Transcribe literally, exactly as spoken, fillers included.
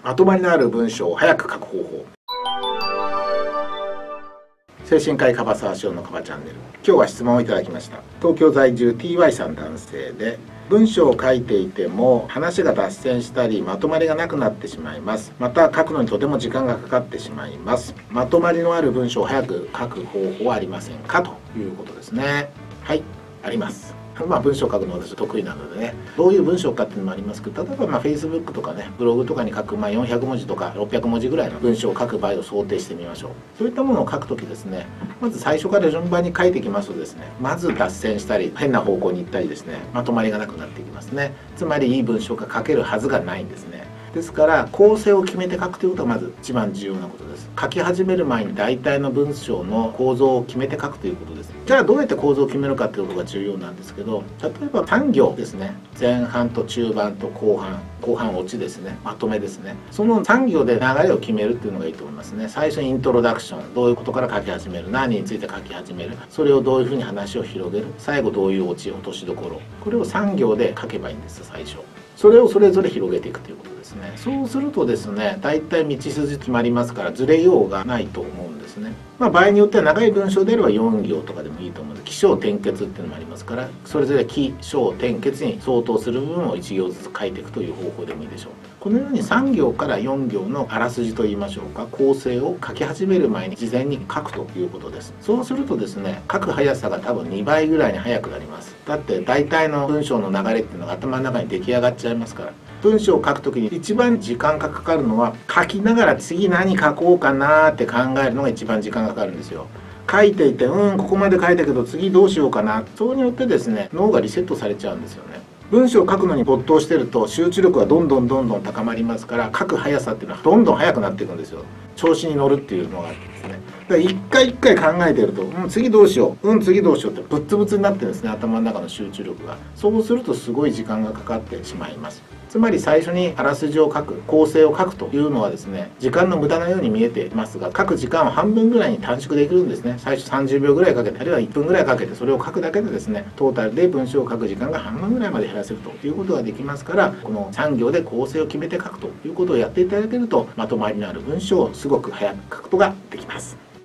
まとまりのある文章を早く書く方法。精神科医カバサワシオのカバチャンネル。今日は質問をいただきました。東京在住 ティーワイ さん男性で、文章を書いていても話が脱線したりまとまりがなくなってしまいます。また書くのにとても時間がかかってしまいます。まとまりのある文章を早く書く方法はありませんか、ということですね。はい、あります。まあ文章を書くのは私得意なのでね、どういう文章かっていうのもありますけど、例えばまあ Facebook とかね、ブログとかに書く、まあ、よんひゃくもじとかろっぴゃくもじぐらいの文章を書く場合を想定してみましょう。そういったものを書くときですね、まず最初から順番に書いていきますとですね、まず脱線したり変な方向に行ったりですね、まとまりがなくなっていきますね。つまりいい文章が書けるはずがないんですね。ですから構成を決めて書くということがまず一番重要なことです。書き始める前に大体の文章の構造を決めて書くということです。じゃあどうやって構造を決めるかということが重要なんですけど、例えばさん行ですね、前半と中盤と後半、後半オチですね、まとめですね、そのさん行で流れを決めるっていうのがいいと思いますね。最初にイントロダクション、どういうことから書き始める、何について書き始める、それをどういうふうに話を広げる、最後どういうオチ、落としどころ、これをさん行で書けばいいんです。最初それをそれぞれ広げていくということですね。そうするとですね、大体道筋決まりますから、ずれようがないと思うんですね。まあ、場合によっては長い文章であればよん行とかでもいいと思うので、起承転結っていうのもありますから、それぞれ起承転結に相当する部分をいち行ずつ書いていくという方法でもいいでしょう。このようにさん行からよん行のあらすじといいましょうか、構成を書き始める前に事前に書くということです。そうするとですね、書く速さが多分にばいぐらいに速くなります。だって大体の文章の流れっていうのが頭の中に出来上がっちゃいますから。文章を書くときに一番時間がかかるのは、書きながら次何書こうかなって考えるのが一番時間がかかるんですよ。書いていて、うんここまで書いたけど次どうしようかな、それによってですね脳がリセットされちゃうんですよね。文章を書くのに没頭してると集中力がどんどんどんどん高まりますから、書く速さっていうのはどんどん速くなっていくんですよ。調子に乗るっていうのがあってですね、だから一回一回考えてると、うん、次どうしよう、うん、次どうしようってぶっつぶつになってるんですね、頭の中の集中力が。そうするとすごい時間がかかってしまいます。つまり最初にあらすじを書く、構成を書くというのはですね、時間の無駄なように見えていますが、書く時間を半分ぐらいに短縮できるんですね。最初さんじゅうびょうぐらいかけて、あるいはいっぷんぐらいかけてそれを書くだけでですね、トータルで文章を書く時間が半分ぐらいまで減らせるということができますから、このさん行で構成を決めて書くということをやっていただけると、まとまりのある文章をすごく早く書くことができます。